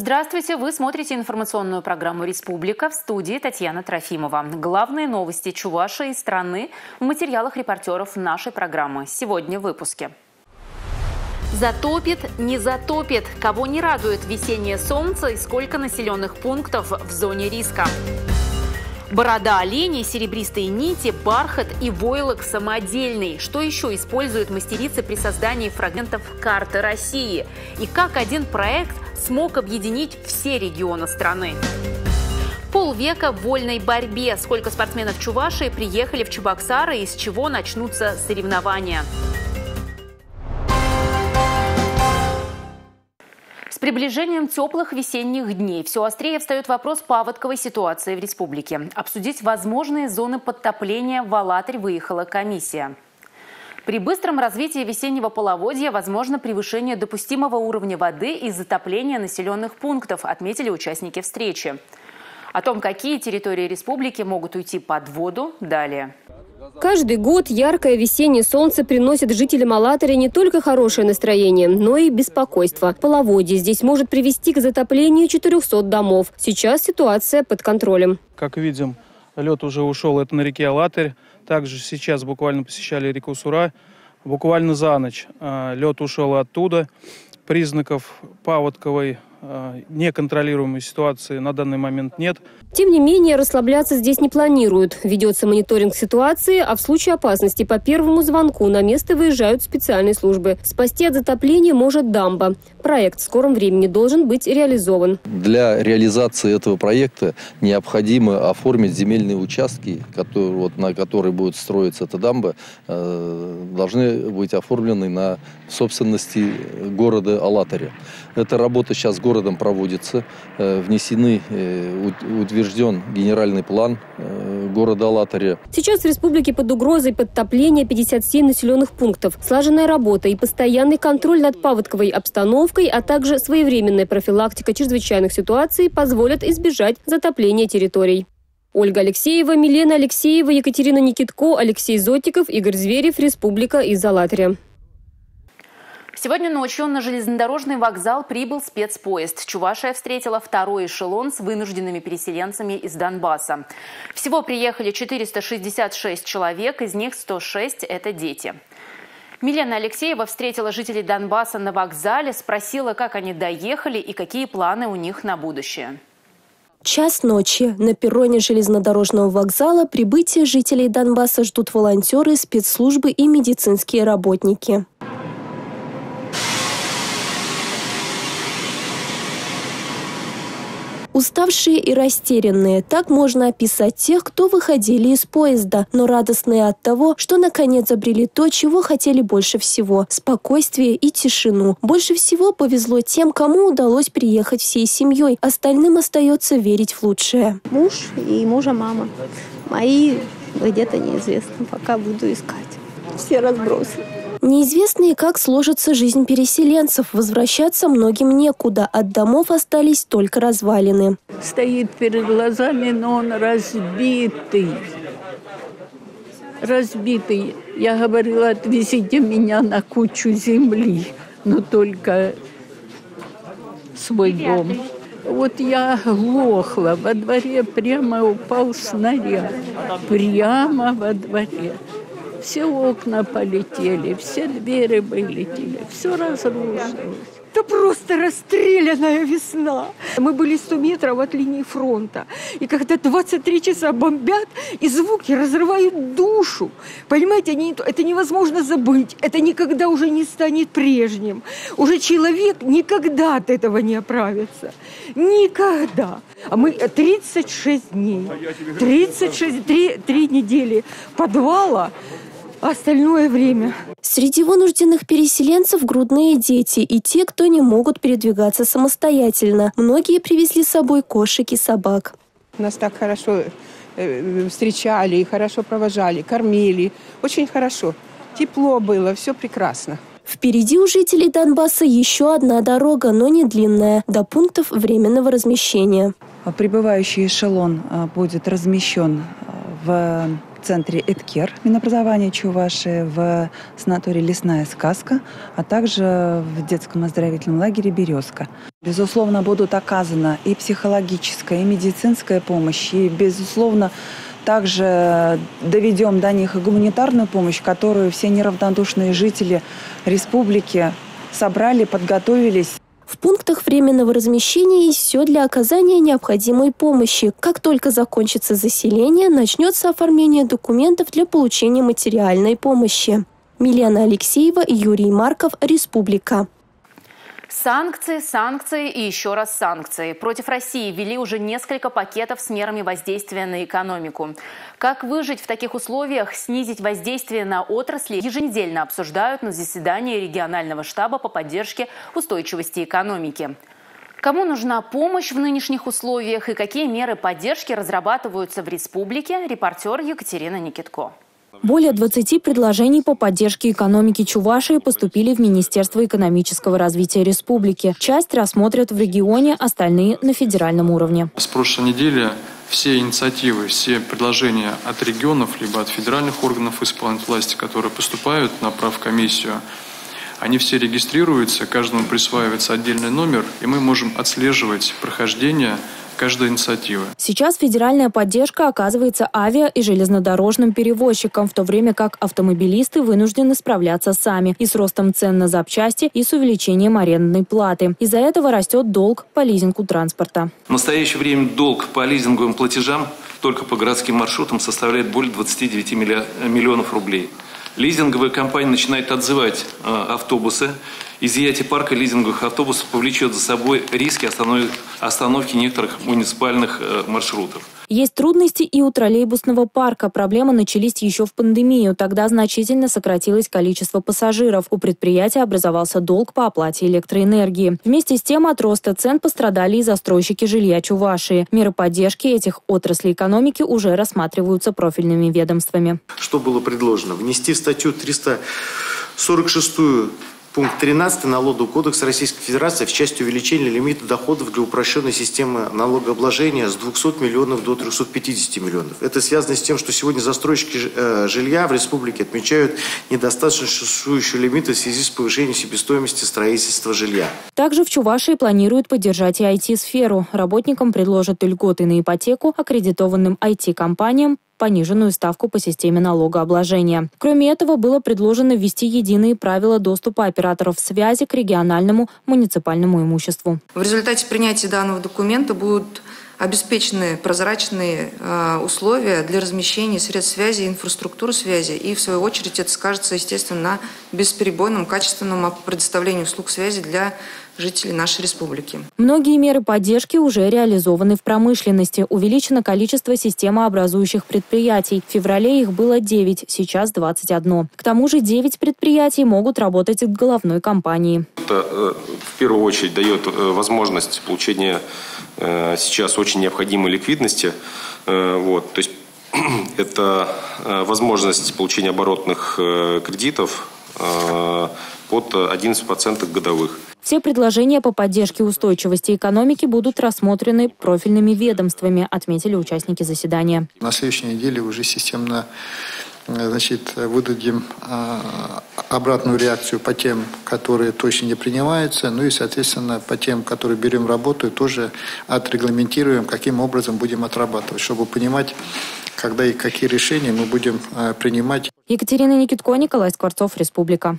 Здравствуйте! Вы смотрите информационную программу «Республика», в студии Татьяна Трофимова. Главные новости Чувашии и страны в материалах репортеров нашей программы. Сегодня в выпуске. Затопит, не затопит. Кого не радует весеннее солнце и сколько населенных пунктов в зоне риска? Борода оленей, серебристые нити, бархат и войлок самодельный. Что еще используют мастерицы при создании фрагментов карты России? И как один проект смог объединить все регионы страны? Полвека в вольной борьбе. Сколько спортсменов Чувашии приехали в Чебоксары и с чего начнутся соревнования? С приближением теплых весенних дней все острее встает вопрос паводковой ситуации в республике. Обсудить возможные зоны подтопления в Алатырь выехала комиссия. При быстром развитии весеннего половодья возможно превышение допустимого уровня воды и затопление населенных пунктов, отметили участники встречи. О том, какие территории республики могут уйти под воду, далее. Каждый год яркое весеннее солнце приносит жителям Алатыря не только хорошее настроение, но и беспокойство. Половодье здесь может привести к затоплению 400 домов. Сейчас ситуация под контролем. Как видим, лед уже ушел, это на реке Алатырь. Также сейчас буквально посещали реку Сура. Буквально за ночь лед ушел оттуда. Признаков паводковой неконтролируемой ситуации на данный момент нет. Тем не менее, расслабляться здесь не планируют. Ведется мониторинг ситуации, а в случае опасности по первому звонку на место выезжают специальные службы. Спасти от затопления может дамба. Проект в скором времени должен быть реализован. Для реализации этого проекта необходимо оформить земельные участки, на которые будет строиться эта дамба, должны быть оформлены на собственности города Алатыря. Эта работа сейчас городом проводится. Утвержден генеральный план города Алатыря. Сейчас в республике под угрозой подтопления 57 населенных пунктов. Слаженная работа и постоянный контроль над паводковой обстановкой, а также своевременная профилактика чрезвычайных ситуаций позволят избежать затопления территорий. Ольга Алексеева, Милена Алексеева, Екатерина Никитко, Алексей Зотиков, Игорь Зверев, Республика из Алатыря. Сегодня ночью на железнодорожный вокзал прибыл спецпоезд. Чувашия встретила второй эшелон с вынужденными переселенцами из Донбасса. Всего приехали 466 человек, из них 106 – это дети. Милена Алексеева встретила жителей Донбасса на вокзале, спросила, как они доехали и какие планы у них на будущее. Час ночи. На перроне железнодорожного вокзала прибытие жителей Донбасса ждут волонтеры, спецслужбы и медицинские работники. Уставшие и растерянные – так можно описать тех, кто выходили из поезда, но радостные от того, что наконец обрели то, чего хотели больше всего – спокойствие и тишину. Больше всего повезло тем, кому удалось приехать всей семьей, остальным остается верить в лучшее. Муж и мужа мама. Мои где-то неизвестно, пока буду искать. Все разбросаны. Неизвестно, как сложится жизнь переселенцев. Возвращаться многим некуда. От домов остались только развалины. Стоит перед глазами, но он разбитый. Разбитый. Я говорила, отвезите меня на кучу земли, но только свой дом. Вот я глохла. Во дворе прямо упал снаряд. Прямо во дворе. Все окна полетели, все двери вылетели, все разрушилось. Это просто расстрелянная весна. Мы были 100 метров от линии фронта. И когда 23 часа бомбят, и звуки разрывают душу. Понимаете, это невозможно забыть. Это никогда уже не станет прежним. Уже человек никогда от этого не оправится. Никогда. А мы 36 дней. 36, 3 недели подвала. Остальное время. Среди вынужденных переселенцев грудные дети и те, кто не могут передвигаться самостоятельно. Многие привезли с собой кошек и собак. Нас так хорошо встречали, хорошо провожали, кормили. Очень хорошо. Тепло было, все прекрасно. Впереди у жителей Донбасса еще одна дорога, но не длинная, до пунктов временного размещения. Прибывающий эшелон будет размещен в центре «Эдкер» Минобразования Чувашии, в санатории «Лесная сказка», а также в детском оздоровительном лагере «Березка». Безусловно, будут оказана и психологическая, и медицинская помощь, и, безусловно, также доведем до них и гуманитарную помощь, которую все неравнодушные жители республики собрали, подготовились. В пунктах временного размещения есть все для оказания необходимой помощи. Как только закончится заселение, начнется оформление документов для получения материальной помощи. Милена Алексеева, Юрий Марков, Республика. Санкции, санкции и еще раз санкции. Против России ввели уже несколько пакетов с мерами воздействия на экономику. Как выжить в таких условиях, снизить воздействие на отрасли, еженедельно обсуждают на заседании регионального штаба по поддержке устойчивости экономики. Кому нужна помощь в нынешних условиях и какие меры поддержки разрабатываются в республике, репортер Екатерина Никитко. Более 20 предложений по поддержке экономики Чувашии поступили в Министерство экономического развития республики. Часть рассмотрят в регионе, остальные – на федеральном уровне. С прошлой недели все инициативы, все предложения от регионов, либо от федеральных органов исполнительной власти, которые поступают на правкомиссию, они все регистрируются, каждому присваивается отдельный номер, и мы можем отслеживать прохождение каждой инициативы. Сейчас федеральная поддержка оказывается авиа- и железнодорожным перевозчикам, в то время как автомобилисты вынуждены справляться сами и с ростом цен на запчасти, и с увеличением арендной платы. Из-за этого растет долг по лизингу транспорта. В настоящее время долг по лизинговым платежам только по городским маршрутам составляет более 29 миллионов рублей. Лизинговая компания начинает отзывать автобусы. Изъятие парка лизинговых автобусов повлечет за собой риски остановки некоторых муниципальных маршрутов. Есть трудности и у троллейбусного парка. Проблемы начались еще в пандемию. Тогда значительно сократилось количество пассажиров. У предприятия образовался долг по оплате электроэнергии. Вместе с тем от роста цен пострадали и застройщики жилья Чувашии. Меры поддержки этих отраслей экономики уже рассматриваются профильными ведомствами. Что было предложено? Внести в статью 346 пункт 13 Налогового кодекса Российской Федерации в части увеличения лимита доходов для упрощенной системы налогообложения с 200 миллионов до 350 миллионов. Это связано с тем, что сегодня застройщики жилья в республике отмечают недостаточно существующие лимиты в связи с повышением себестоимости строительства жилья. Также в Чувашии планируют поддержать и IT-сферу. Работникам предложат льготы на ипотеку, аккредитованным IT-компаниям пониженную ставку по системе налогообложения. Кроме этого, было предложено ввести единые правила доступа операторов связи к региональному муниципальному имуществу. В результате принятия данного документа будут обеспечены прозрачные условия для размещения средств связи и инфраструктуры связи. И, в свою очередь, это скажется, естественно, на бесперебойном, качественном предоставлении услуг связи для жителей нашей республики. Многие меры поддержки уже реализованы в промышленности. Увеличено количество системообразующих предприятий. В феврале их было 9, сейчас 21. К тому же 9 предприятий могут работать от головной компании. Это в первую очередь дает возможность получения сейчас очень необходимой ликвидности. То есть это возможность получения оборотных кредитов под 11% годовых. Все предложения по поддержке устойчивости экономики будут рассмотрены профильными ведомствами, отметили участники заседания. На следующей неделе уже системно выдадим обратную реакцию по тем, которые точно не принимаются, и, соответственно, по тем, которые берем работу, тоже отрегламентируем, каким образом будем отрабатывать, чтобы понимать, когда и какие решения мы будем принимать. Екатерина Никитко, Николай Скворцов, Республика.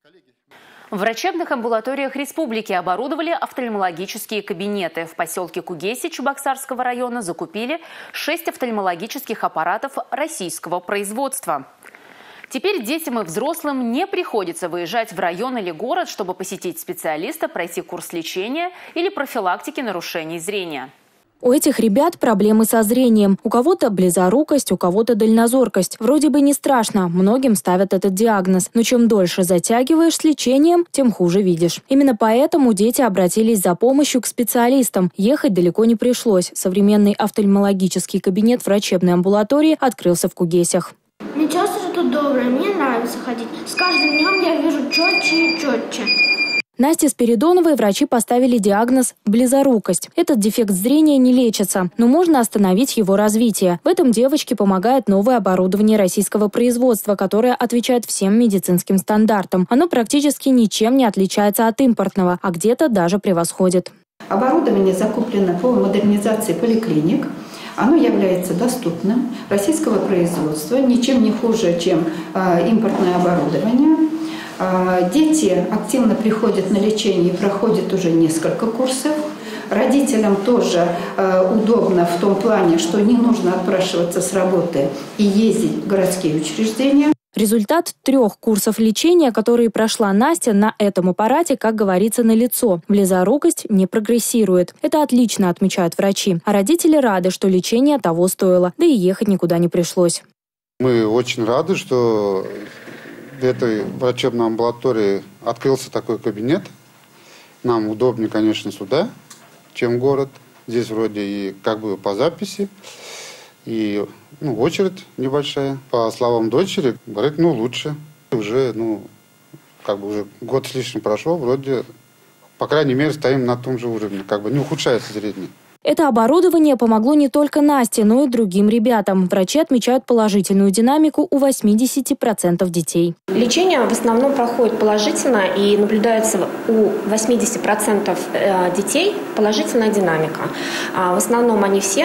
В врачебных амбулаториях республики оборудовали офтальмологические кабинеты. В поселке Кугеси Чебоксарского района закупили 6 офтальмологических аппаратов российского производства. Теперь детям и взрослым не приходится выезжать в район или город, чтобы посетить специалиста, пройти курс лечения или профилактики нарушений зрения. У этих ребят проблемы со зрением. У кого-то близорукость, у кого-то дальнозоркость. Вроде бы не страшно, многим ставят этот диагноз. Но чем дольше затягиваешь с лечением, тем хуже видишь. Именно поэтому дети обратились за помощью к специалистам. Ехать далеко не пришлось. Современный офтальмологический кабинет врачебной амбулатории открылся в Кугесях. Медсестры тут добрые, мне нравится ходить. С каждым днем я вижу четче и четче. Насте Спиридоновой врачи поставили диагноз «близорукость». Этот дефект зрения не лечится, но можно остановить его развитие. В этом девочке помогает новое оборудование российского производства, которое отвечает всем медицинским стандартам. Оно практически ничем не отличается от импортного, а где-то даже превосходит. Оборудование закуплено по модернизации поликлиник. Оно является доступным, российского производства, ничем не хуже, чем импортное оборудование. Дети активно приходят на лечение и проходят уже несколько курсов. Родителям тоже удобно в том плане, что не нужно отпрашиваться с работы и ездить в городские учреждения. Результат 3 курсов лечения, которые прошла Настя, на этом аппарате, как говорится, налицо. Близорукость не прогрессирует. Это отлично отмечают врачи. А родители рады, что лечение того стоило, да и ехать никуда не пришлось. Мы очень рады, что в этой врачебной амбулатории открылся такой кабинет. Нам удобнее, конечно, сюда, чем город. Здесь вроде и как бы по записи. И очередь небольшая. По словам дочери, говорит, лучше. Уже, уже год с лишним прошел, вроде, по крайней мере, стоим на том же уровне. Не ухудшается зрение. Это оборудование помогло не только Насте, но и другим ребятам. Врачи отмечают положительную динамику у 80% детей. Лечение в основном проходит положительно и наблюдается у 80% детей положительная динамика. В основном они все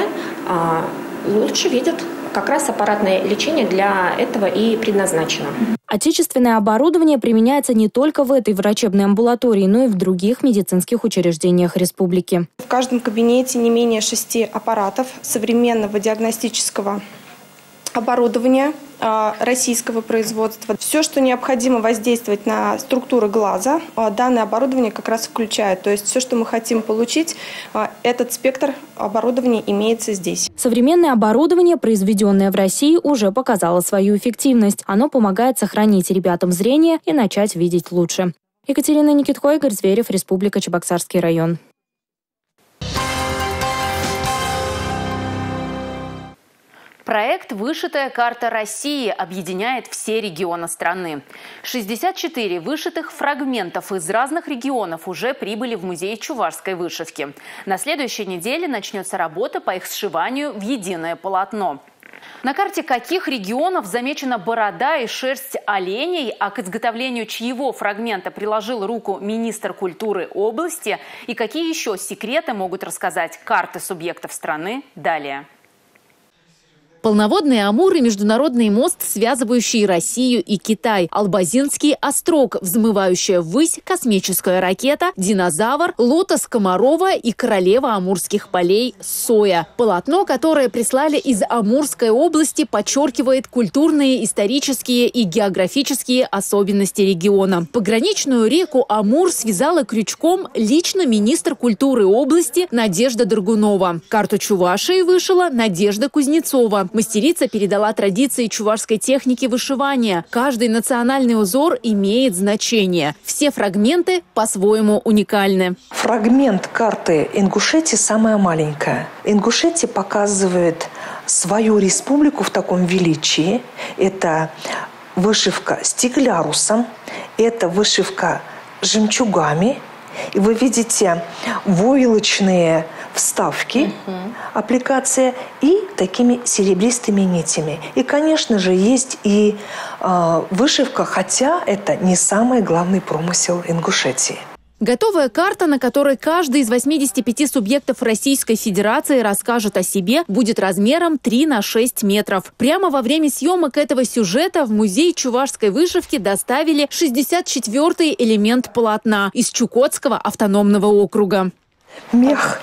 лучше видят. Как раз аппаратное лечение для этого и предназначено. Отечественное оборудование применяется не только в этой врачебной амбулатории, но и в других медицинских учреждениях республики. В каждом кабинете не менее 6 аппаратов современного диагностического оборудования российского производства. Все, что необходимо воздействовать на структуры глаза, данное оборудование как раз включает. То есть все, что мы хотим получить, этот спектр оборудования имеется здесь. Современное оборудование, произведенное в России, уже показало свою эффективность. Оно помогает сохранить ребятам зрение и начать видеть лучше. Екатерина Никитко, Игорь Зверев, Республика Чебоксарский район. Проект «Вышитая карта России» объединяет все регионы страны. 64 вышитых фрагментов из разных регионов уже прибыли в музей чувашской вышивки. На следующей неделе начнется работа по их сшиванию в единое полотно. На карте каких регионов замечена борода и шерсть оленей, а к изготовлению чьего фрагмента приложил руку министр культуры области, и какие еще секреты могут рассказать карты субъектов страны, далее. Полноводный Амур и международный мост, связывающий Россию и Китай. Албазинский острог, взмывающая ввысь космическая ракета, динозавр, лотос Комарова и королева амурских полей Соя. Полотно, которое прислали из Амурской области, подчеркивает культурные, исторические и географические особенности региона. Пограничную реку Амур связала крючком лично министр культуры области Надежда Драгунова. Карту Чувашии вышила Надежда Кузнецова. Мастерица передала традиции чувашской техники вышивания. Каждый национальный узор имеет значение. Все фрагменты по-своему уникальны. Фрагмент карты Ингушетии самая маленькая. Ингушетия показывает свою республику в таком величии. Это вышивка стеклярусом, это вышивка жемчугами. И вы видите войлочные вставки, аппликация и такими серебристыми нитями. И, конечно же, есть и вышивка, хотя это не самый главный промысел Ингушетии. Готовая карта, на которой каждый из 85 субъектов Российской Федерации расскажет о себе, будет размером 3 на 6 метров. Прямо во время съемок этого сюжета в музей чувашской вышивки доставили 64-й элемент полотна из Чукотского автономного округа. Мех.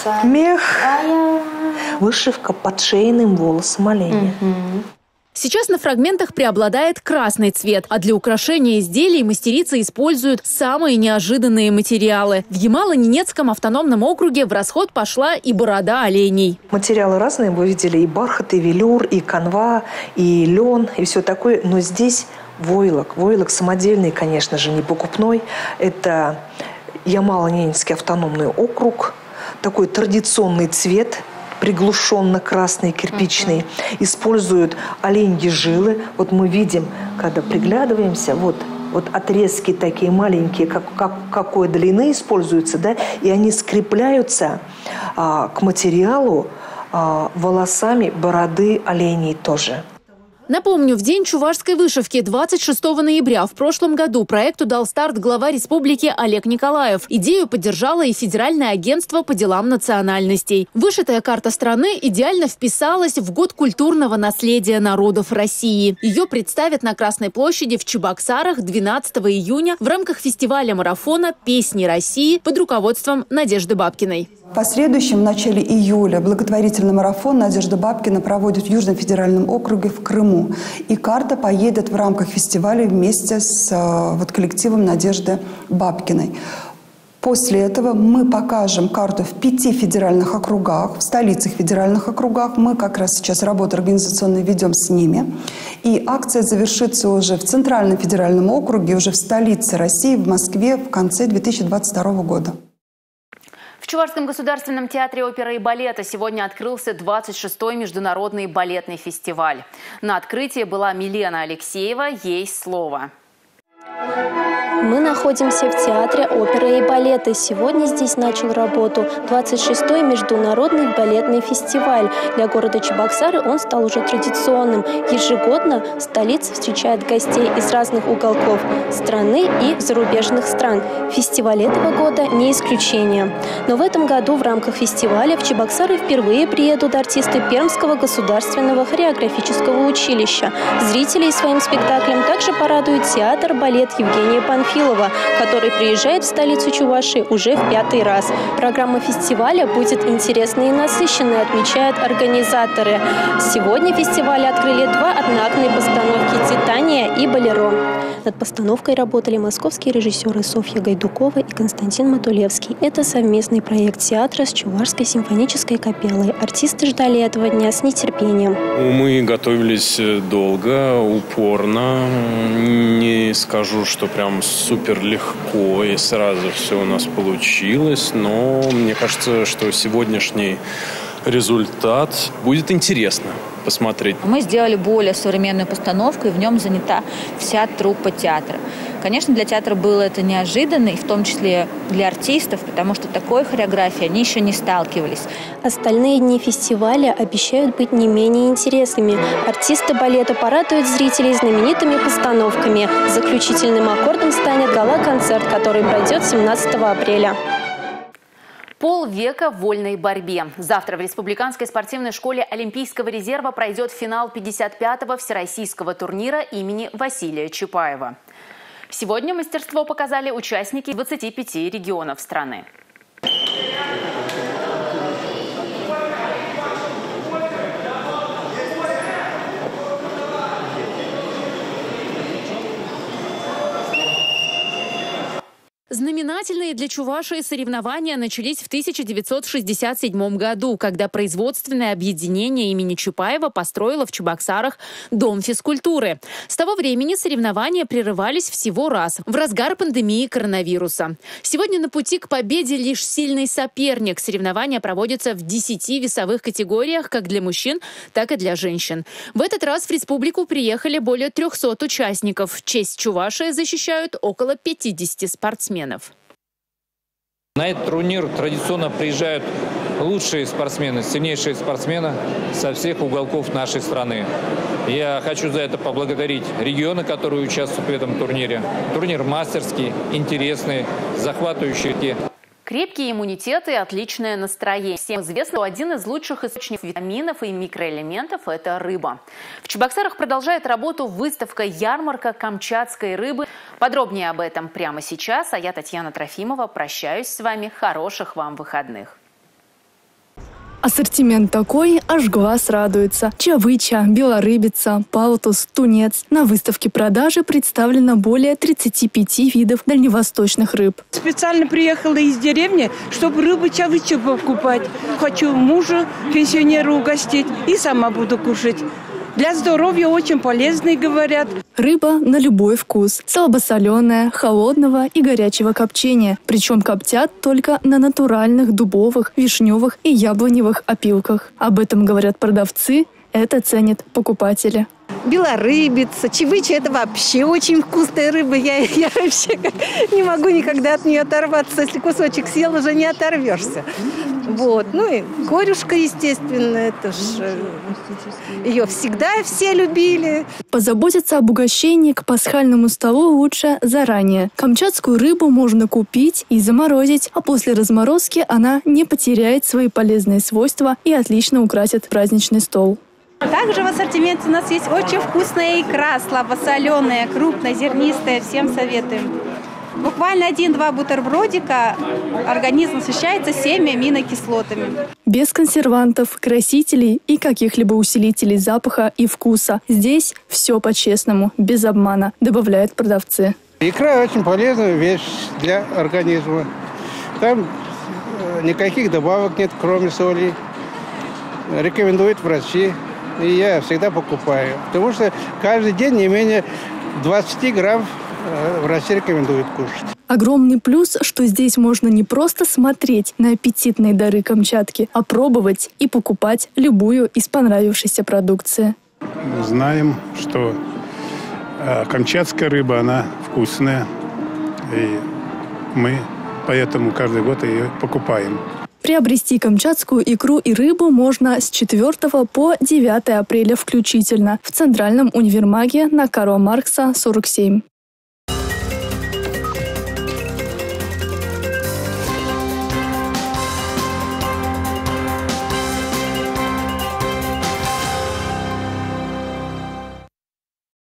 Вышивка под шейным волосом оленя. Сейчас на фрагментах преобладает красный цвет, а для украшения изделий мастерицы используют самые неожиданные материалы. В Ямало-Ненецком автономном округе в расход пошла и борода оленей. Материалы разные, вы видели и бархат, и велюр, и канва, и лен, и все такое. Но здесь войлок. Войлок самодельный, конечно же, не покупной. Это Ямало-Ненецкий автономный округ. Такой традиционный цвет, приглушенно-красный, кирпичный. Используют оленьи жилы. Вот мы видим, когда приглядываемся, вот вот отрезки такие маленькие, какой длины используются, да, и они скрепляются к материалу волосами бороды оленей тоже. Напомню, в день чувашской вышивки 26 ноября в прошлом году проекту дал старт глава республики Олег Николаев. Идею поддержало и Федеральное агентство по делам национальностей. Вышитая карта страны идеально вписалась в год культурного наследия народов России. Ее представят на Красной площади в Чебоксарах 12 июня в рамках фестиваля-марафона «Песни России» под руководством Надежды Бабкиной. В последующем, в начале июля, благотворительный марафон Надежда Бабкина проводит в Южном федеральном округе в Крыму. И карта поедет в рамках фестиваля вместе с коллективом Надежды Бабкиной. После этого мы покажем карту в 5 федеральных округах, в столицах федеральных округах. Мы как раз сейчас работу организационную ведем с ними. И акция завершится уже в Центральном федеральном округе, уже в столице России, в Москве в конце 2022 года. В Чувашском государственном театре оперы и балета сегодня открылся 26-й международный балетный фестиваль. На открытии была Милена Алексеева, ей слово. Мы находимся в театре оперы и балета. Сегодня здесь начал работу 26-й международный балетный фестиваль. Для города Чебоксары он стал уже традиционным. Ежегодно столица встречает гостей из разных уголков страны и зарубежных стран. Фестиваль этого года не исключение. Но в этом году в рамках фестиваля в Чебоксары впервые приедут артисты Пермского государственного хореографического училища. Зрителей своим спектаклем также порадует театр «Балет» Евгения Панфилова, который приезжает в столицу Чувашии уже в 5-й раз. Программа фестиваля будет интересной и насыщенной, отмечают организаторы. Сегодня фестиваль открыли 2 одноактные постановки «Титания» и «Болеро». Над постановкой работали московские режиссеры Софья Гайдукова и Константин Матулевский. Это совместный проект театра с Чувашской симфонической капеллой. Артисты ждали этого дня с нетерпением. Мы готовились долго, упорно. Не скажу, что прям супер легко и сразу все у нас получилось, но мне кажется, что сегодняшний результат будет интересно посмотреть. Мы сделали более современную постановку, и в нем занята вся труппа театра. Конечно, для театра было это неожиданно, и в том числе для артистов, потому что такой хореографией они еще не сталкивались. Остальные дни фестиваля обещают быть не менее интересными. Артисты балета порадуют зрителей знаменитыми постановками. Заключительным аккордом станет гала-концерт, который пройдет 17 апреля. Полвека в вольной борьбе. Завтра в Республиканской спортивной школе Олимпийского резерва пройдет финал 55-го всероссийского турнира имени Василия Чапаева. Сегодня мастерство показали участники 25 регионов страны. Знаменательные для Чувашии соревнования начались в 1967 году, когда производственное объединение имени Чапаева построило в Чебоксарах Дом физкультуры. С того времени соревнования прерывались всего раз – в разгар пандемии коронавируса. Сегодня на пути к победе лишь сильный соперник. Соревнования проводятся в 10 весовых категориях как для мужчин, так и для женщин. В этот раз в республику приехали более 300 участников. Честь Чувашии защищают около 50 спортсменов. На этот турнир традиционно приезжают лучшие спортсмены, сильнейшие спортсмены со всех уголков нашей страны. Я хочу за это поблагодарить регионы, которые участвуют в этом турнире. Турнир мастерский, интересный, захватывающий. Крепкий иммунитет и отличное настроение. Всем известно, что один из лучших источников витаминов и микроэлементов – это рыба. В Чебоксарах продолжает работу выставка-ярмарка камчатской рыбы. Подробнее об этом прямо сейчас. А я, Татьяна Трофимова, прощаюсь с вами. Хороших вам выходных. Ассортимент такой, аж глаз радуется. Чавыча, белорыбица, палтус, тунец. На выставке продажи представлено более 35 видов дальневосточных рыб. Специально приехала из деревни, чтобы рыбу чавычу покупать. Хочу мужа, пенсионера угостить и сама буду кушать. Для здоровья очень полезный, говорят. Рыба на любой вкус. Слабосоленая, холодного и горячего копчения. Причем коптят только на натуральных дубовых, вишневых и яблоневых опилках. Об этом говорят продавцы, это ценят покупатели. белорыбица, чевыча – это вообще очень вкусная рыба. Я вообще не могу никогда от нее оторваться. Если кусочек съел, уже не оторвешься. Вот. Ну и корюшка, естественно, это ж ее всегда все любили. Позаботиться об угощении к пасхальному столу лучше заранее. Камчатскую рыбу можно купить и заморозить, а после разморозки она не потеряет свои полезные свойства и отлично украсит праздничный стол. Также в ассортименте у нас есть очень вкусная икра, слабосоленая, крупнозернистая. Всем советуем. Буквально 1-2 бутербродика организм насыщается всеми аминокислотами. Без консервантов, красителей и каких-либо усилителей запаха и вкуса. Здесь все по-честному, без обмана, добавляют продавцы. Икра очень полезная вещь для организма. Там никаких добавок нет, кроме соли. Рекомендуют врачи. И я всегда покупаю. Потому что каждый день не менее 20 грамм врачи рекомендуют кушать. Огромный плюс, что здесь можно не просто смотреть на аппетитные дары Камчатки, а пробовать и покупать любую из понравившейся продукции. Знаем, что камчатская рыба, она вкусная. И мы поэтому каждый год ее покупаем. Приобрести камчатскую икру и рыбу можно с 4 по 9 апреля включительно в Центральном универмаге на Карла Маркса, 47.